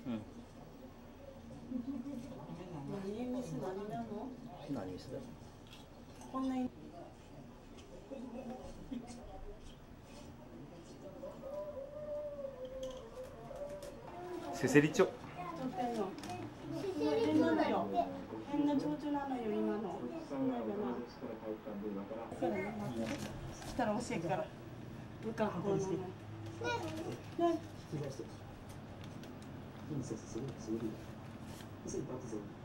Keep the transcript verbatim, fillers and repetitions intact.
うん。 何ミス何なの？ 何ミスだよ。 こんなに。 せせりちょ。 変なのよ。変な上手なのよ今の。したら教えるから。部下こうなの。ね。ね。